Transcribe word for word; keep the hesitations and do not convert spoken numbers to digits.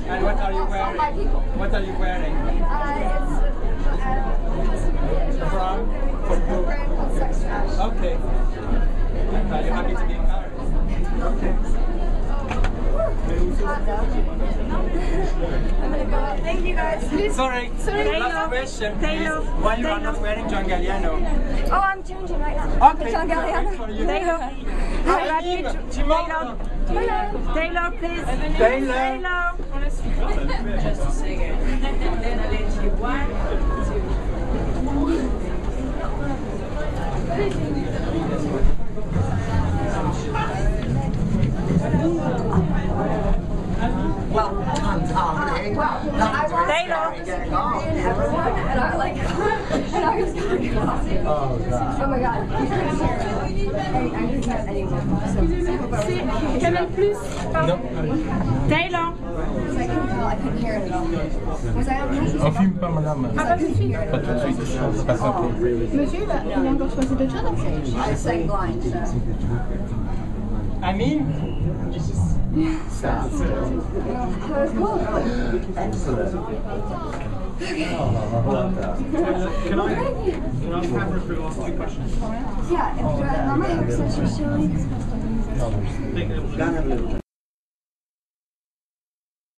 And what are you wearing? What are you wearing? Uh, it's uh, From? From a brand called Sex Trash. Okay. Are you happy to be in Paris? Okay. I'm gonna go out. Thank you guys. Sorry, Sorry. last question Taylor. is why you are not wearing John Galliano? Oh, I'm changing right now. Okay, John Galliano. for you. Taylor. Aline, tu Taylor. Hello. Taylor, please. Taylor. Taylor. Just a second. Then I'll let you one, Well done, darling. Wow. I watched Taylor. and everyone, and I like, and I was going crazy. Oh, God. Oh my God. I didn't get anyone. So Camel plus. No. Taylor. I couldn't tell. I couldn't hear it at all. Was I on mute? On fume pas, madame. Ah bah tout de suite. Pas tout de suite, c'est pas simple. Monsieur, il a, il a encore choisi d'autres choses. I was saying blind, so. I mean, That was cool. Excellent. can I can I have her for last two questions? Yeah, if uh, Mama X says she's showing. Go and have a little.